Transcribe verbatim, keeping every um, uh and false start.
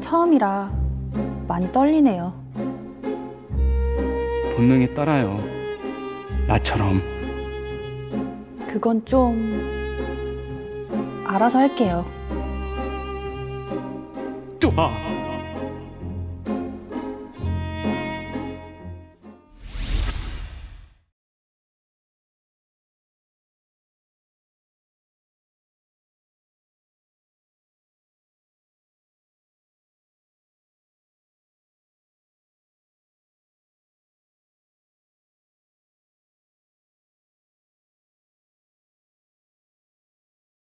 처음이라 많이 떨리네요. 본능에 따라요. 나처럼. 그건 좀 알아서 할게요. 좋아.